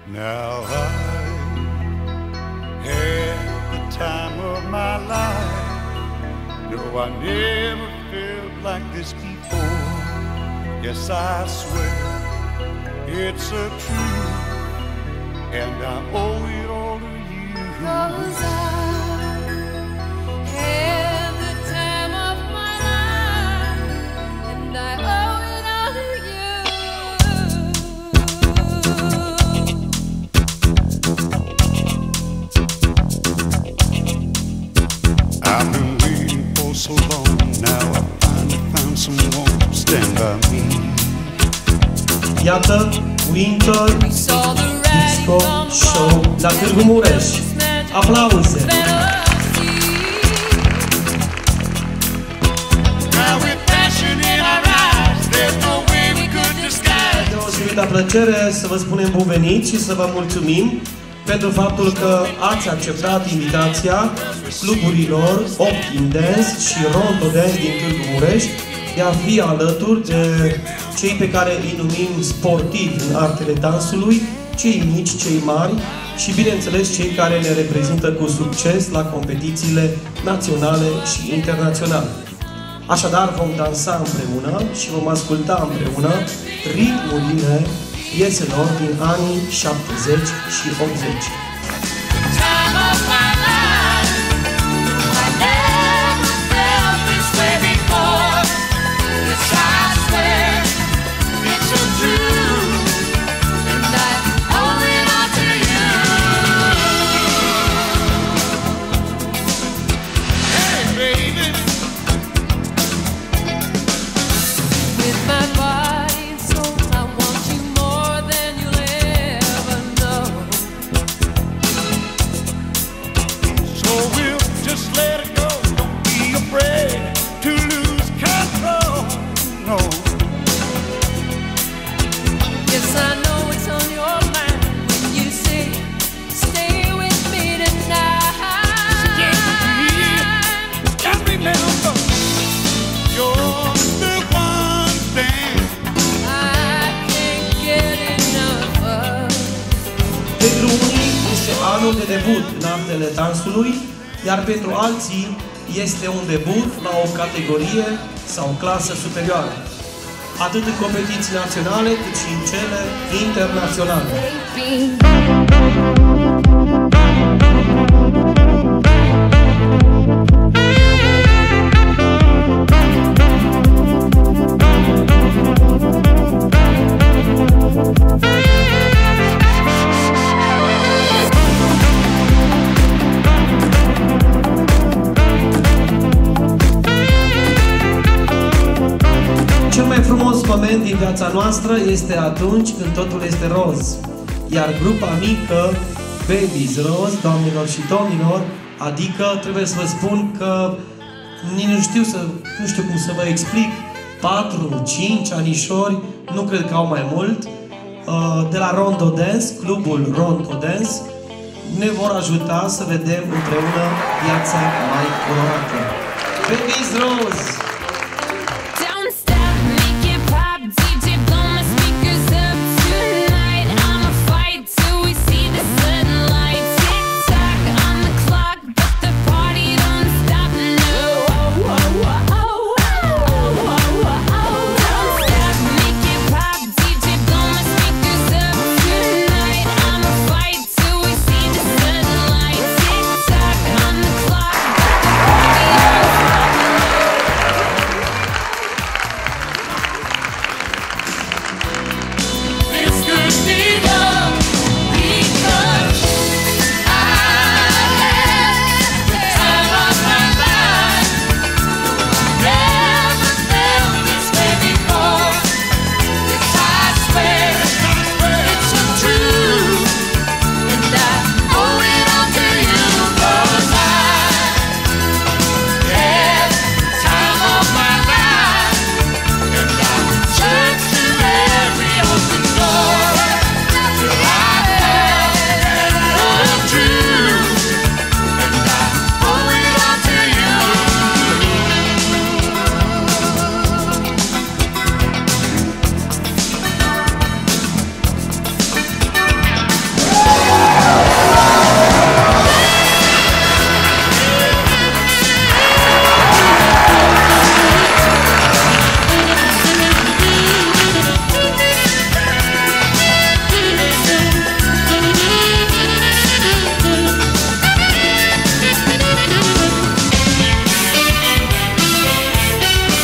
Now I had the time of my life. No, I never felt like this before. Yes, I swear it's a truth, and I owe it all to you. 'Cause I had the time of my life, and I owe it all to you. I've been waiting for so long, now I finally found someone to stand by me. Iată, Winter Disco Show la Târgu Mureș. Aplauze! Deosebită plăcere să vă spunem bun venit și să vă mulțumim pentru faptul că ați acceptat invitația cluburilor Optim Dance și Ronto Dance din Târgu Mureș de a fi alături de cei pe care îi numim sportivi în artele dansului, cei mici, cei mari și, bineînțeles, cei care ne reprezintă cu succes la competițiile naționale și internaționale. Așadar, vom dansa împreună și vom asculta împreună ritmurile pieselor din anii 70 și 80. Pentru unii este anul de debut în artele dansului, iar pentru alții este un debut la o categorie sau clasă superioară, atât în competiții naționale cât și în cele internaționale. Cel mai frumos moment din viața noastră este atunci când totul este roz. Iar grupa mică, Baby's Rose, doamnelor și domnilor, adică trebuie să vă spun că nu știu cum să vă explic, 4-5 anișori, nu cred că au mai mult, de la Ronto Dance, clubul Ronto Dance, ne vor ajuta să vedem împreună viața mai colorată. Baby's Rose!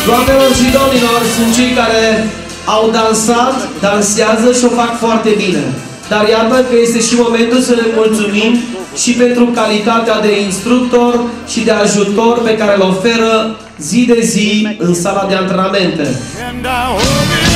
Doamnelor și domnilor, sunt cei care au dansat, dansează și o fac foarte bine. Dar iată că este și momentul să le mulțumim și pentru calitatea de instructor și de ajutor pe care îl oferă zi de zi în sala de antrenamente.